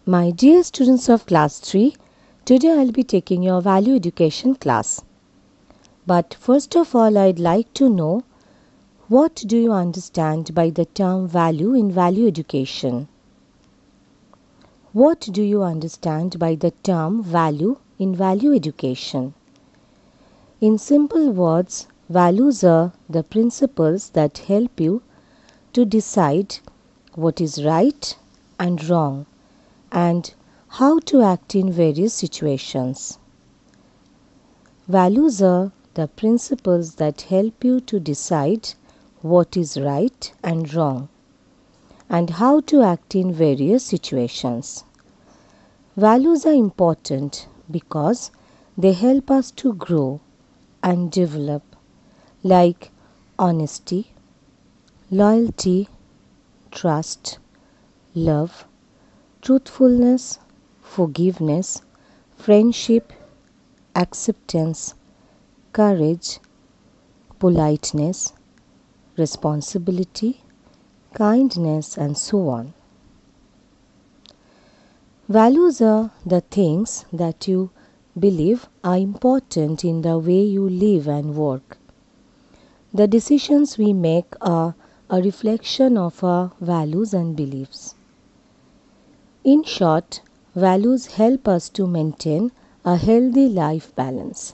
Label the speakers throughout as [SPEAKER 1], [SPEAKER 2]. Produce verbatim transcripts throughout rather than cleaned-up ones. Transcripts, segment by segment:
[SPEAKER 1] My dear students of class three, today I'll be taking your value education class. But first of all, I'd like to know, what do you understand by the term value in value education? What do you understand by the term value in value education? In simple words, values are the principles that help you to decide what is right and wrong and how to act in various situations. Values are the principles that help you to decide what is right and wrong and how to act in various situations. Values are important because they help us to grow and develop, like honesty, loyalty, trust, love, truthfulness, forgiveness, friendship, acceptance, courage, politeness, responsibility, kindness, and so on. Values are the things that you believe are important in the way you live and work. The decisions we make are a reflection of our values and beliefs. In short, values help us to maintain a healthy life balance.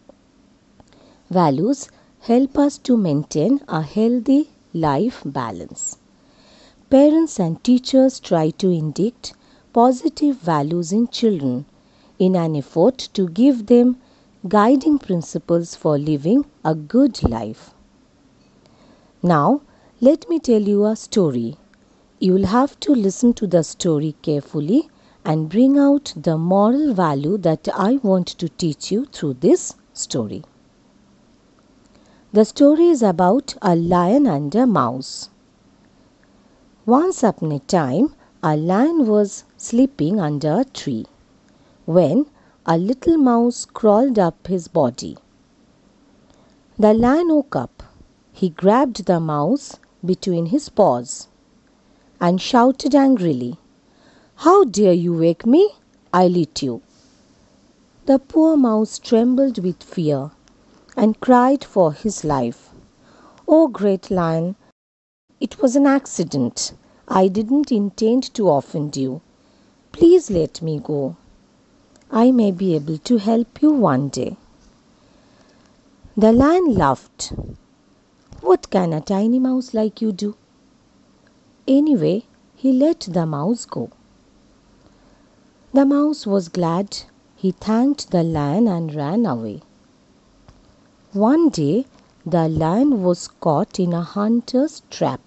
[SPEAKER 1] Values help us to maintain a healthy life balance. Parents and teachers try to inculcate positive values in children in an effort to give them guiding principles for living a good life. Now, let me tell you a story. You will have to listen to the story carefully and bring out the moral value that I want to teach you through this story. The story is about a lion and a mouse. Once upon a time, a lion was sleeping under a tree when a little mouse crawled up his body. The lion woke up. He grabbed the mouse between his paws and shouted angrily, "How dare you wake me? I'll eat you." The poor mouse trembled with fear and cried for his life. "Oh, great lion, it was an accident. I didn't intend to offend you. Please let me go. I may be able to help you one day." The lion laughed. "What can a tiny mouse like you do?" Anyway, he let the mouse go. The mouse was glad. He thanked the lion and ran away. One day, the lion was caught in a hunter's trap.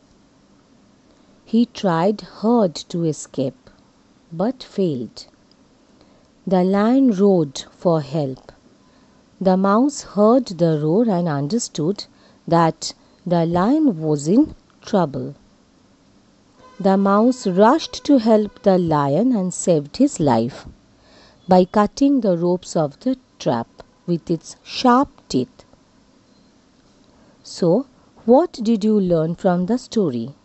[SPEAKER 1] He tried hard to escape, but failed. The lion roared for help. The mouse heard the roar and understood that the lion was in trouble. The mouse rushed to help the lion and saved his life by cutting the ropes of the trap with its sharp teeth. So, what did you learn from the story?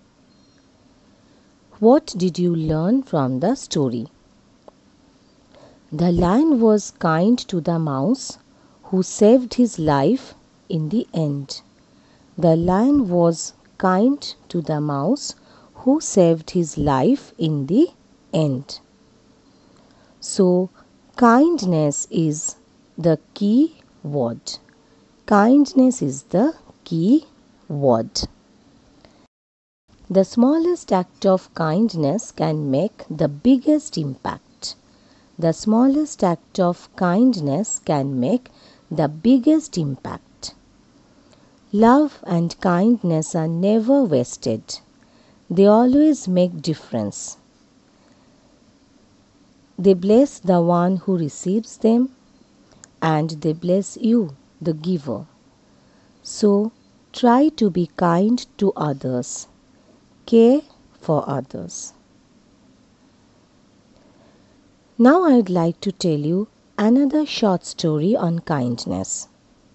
[SPEAKER 1] What did you learn from the story? The lion was kind to the mouse, who saved his life in the end. The lion was kind to the mouse, who saved his life in the end. So, kindness is the key word. Kindness is the key word. The smallest act of kindness can make the biggest impact. The smallest act of kindness can make the biggest impact. Love and kindness are never wasted. They always make difference. They bless the one who receives them, and they bless you, the giver. So, try to be kind to others. Care for others. Now I would like to tell you another short story on kindness.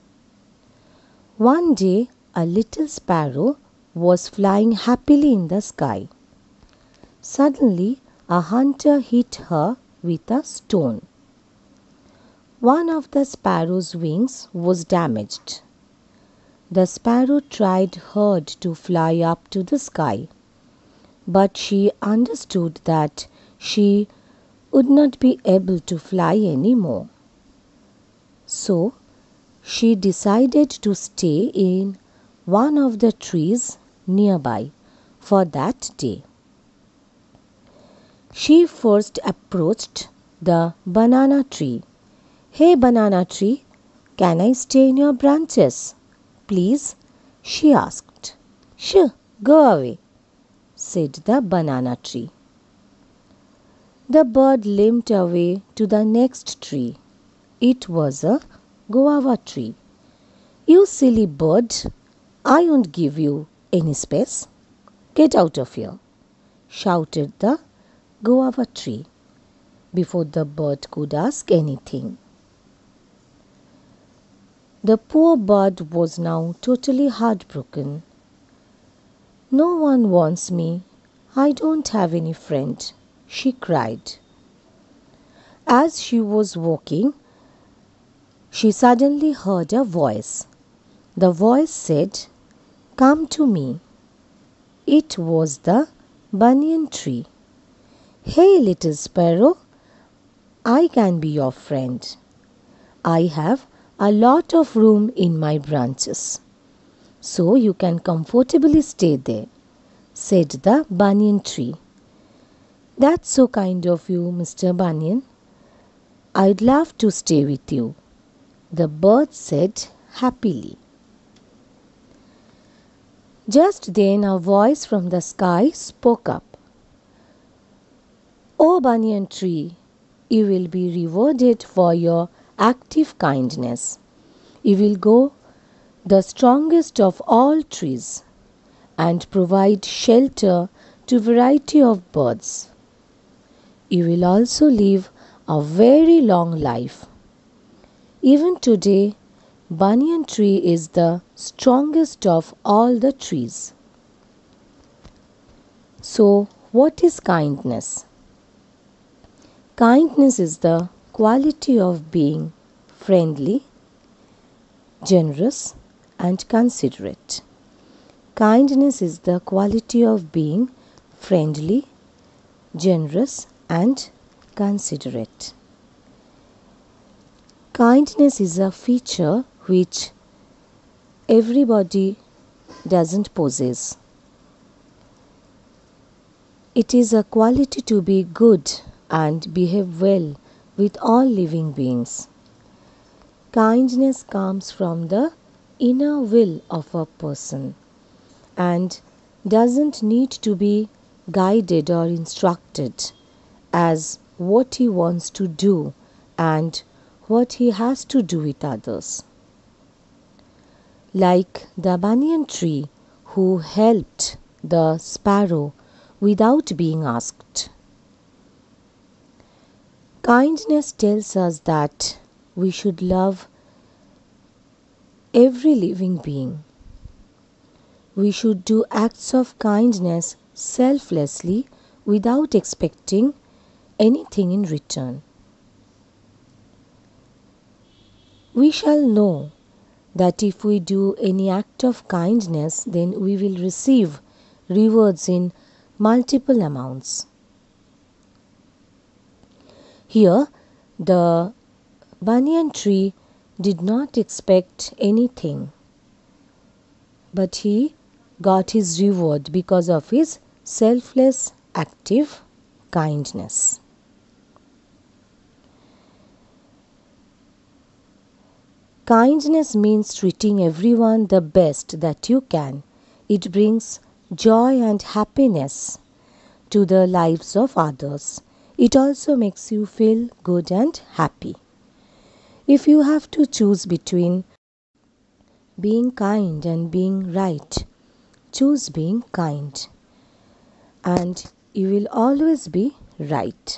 [SPEAKER 1] One day, a little sparrow was flying happily in the sky. Suddenly, a hunter hit her with a stone. One of the sparrow's wings was damaged. The sparrow tried hard to fly up to the sky, but she understood that she would not be able to fly anymore. So she decided to stay in one of the trees nearby for that day. She first approached the banana tree. "Hey banana tree, can I stay in your branches, please?" she asked. "Shoo, go away," said the banana tree. The bird limped away to the next tree. It was a guava tree. "You silly bird, I won't give you any space. Get out of here," shouted the guava tree before the bird could ask anything. The poor bird was now totally heartbroken. "No one wants me. I don't have any friend," she cried. As she was walking, she suddenly heard a voice. The voice said, "Come to me." It was the banyan tree. "Hey little sparrow, I can be your friend. I have a lot of room in my branches, so you can comfortably stay there," said the banyan tree. "That's so kind of you, Mister Banyan. I'd love to stay with you," the bird said happily. Just then a voice from the sky spoke up. "Oh banyan tree, you will be rewarded for your active kindness. You will grow the strongest of all trees and provide shelter to a variety of birds. You will also live a very long life. Even today, banyan tree is the strongest of all the trees." So, what is kindness? Kindness is the quality of being friendly, generous, and considerate. Kindness is the quality of being friendly, generous, and considerate. Kindness is a feature which everybody doesn't possess. It is a quality to be good and behave well with all living beings. Kindness comes from the inner will of a person and doesn't need to be guided or instructed as what he wants to do and what he has to do with others. Like the banyan tree who helped the sparrow without being asked. Kindness tells us that we should love every living being. We should do acts of kindness selflessly without expecting anything in return. We shall know that if we do any act of kindness, then we will receive rewards in multiple amounts. Here, the banyan tree did not expect anything, but he got his reward because of his selfless, active kindness. Kindness means treating everyone the best that you can. It brings joy and happiness to the lives of others. It also makes you feel good and happy. If you have to choose between being kind and being right, choose being kind, and you will always be right.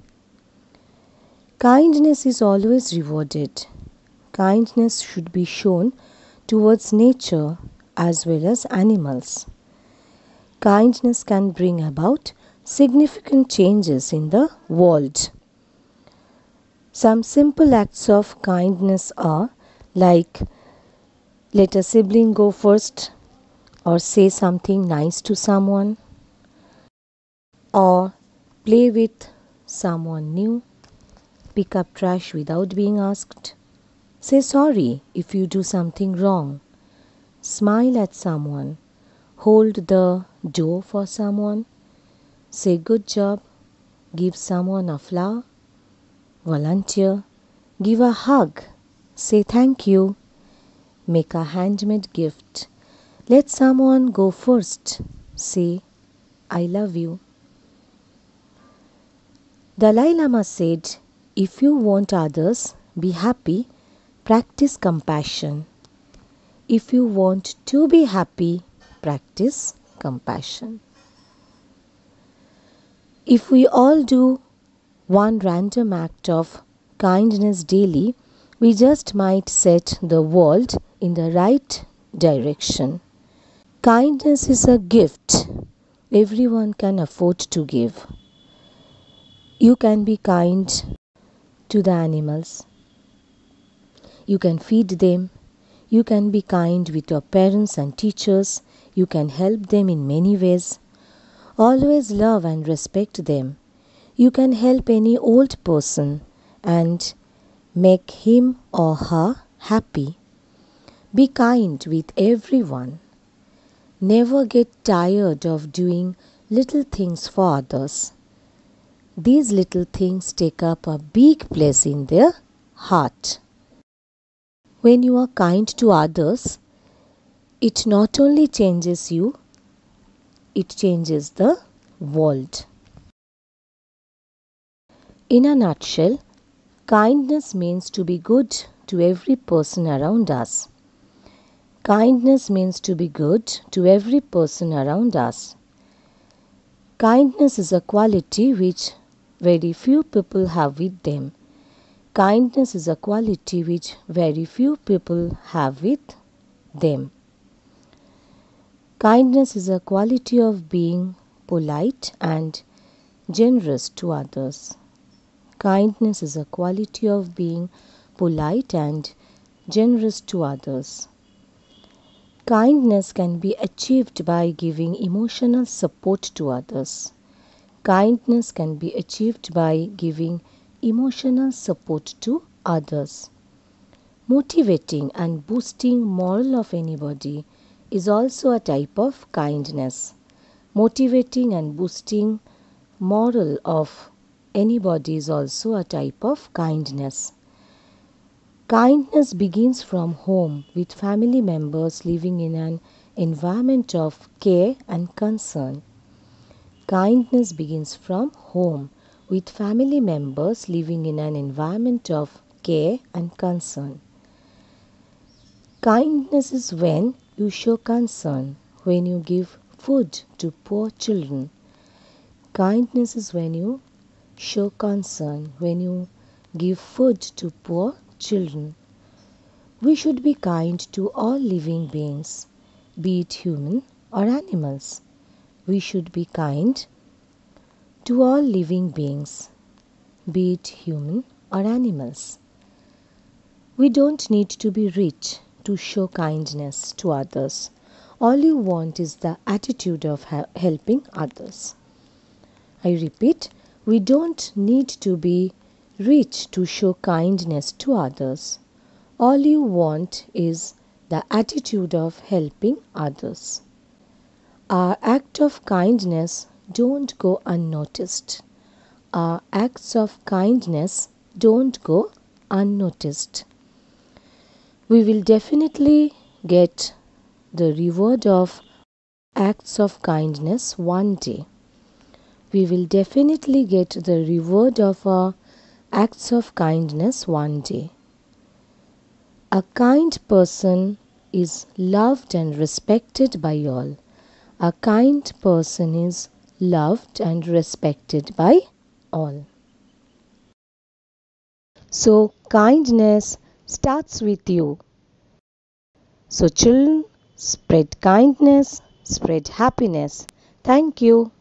[SPEAKER 1] Kindness is always rewarded. Kindness should be shown towards nature as well as animals. Kindness can bring about significant changes in the world. Some simple acts of kindness are like let a sibling go first, or say something nice to someone, or play with someone new, pick up trash without being asked, say sorry if you do something wrong, smile at someone, hold the door for someone, say good job, give someone a flower, volunteer, give a hug, say thank you, make a handmade gift, let someone go first, say I love you. Dalai Lama said, if you want others be happy, practice compassion. If you want to be happy, practice compassion. If we all do one random act of kindness daily, we just might set the world in the right direction. Kindness is a gift everyone can afford to give. You can be kind to the animals. You can feed them. You can be kind with your parents and teachers. You can help them in many ways. Always love and respect them. You can help any old person and make him or her happy. Be kind with everyone. Never get tired of doing little things for others. These little things take up a big place in their heart. When you are kind to others, it not only changes you, it changes the world. In a nutshell, kindness means to be good to every person around us. Kindness means to be good to every person around us. Kindness is a quality which very few people have with them. Kindness is a quality which very few people have with them. Kindness is a quality of being polite and generous to others. Kindness is a quality of being polite and generous to others. Kindness can be achieved by giving emotional support to others. Kindness can be achieved by giving emotional support to others. Motivating and boosting morale of anybody is also a type of kindness. Motivating and boosting morale of anybody is also a type of kindness. Kindness begins from home with family members living in an environment of care and concern. Kindness begins from home with family members living in an environment of care and concern. Kindness is when you show concern, when you give food to poor children. Kindness is when you show concern, when you give food to poor children. We should be kind to all living beings, be it human or animals. We should be kind to all living beings, be it human or animals. We don't need to be rich to show kindness to others. All you want is the attitude of helping others. I repeat, we don't need to be rich to show kindness to others. All you want is the attitude of helping others. Our act of kindness don't go unnoticed. Our acts of kindness don't go unnoticed. We will definitely get the reward of acts of kindness one day. We will definitely get the reward of our acts of kindness one day. A kind person is loved and respected by all. A kind person is loved and respected by all. So, kindness starts with you. So, children, spread kindness, spread happiness. Thank you.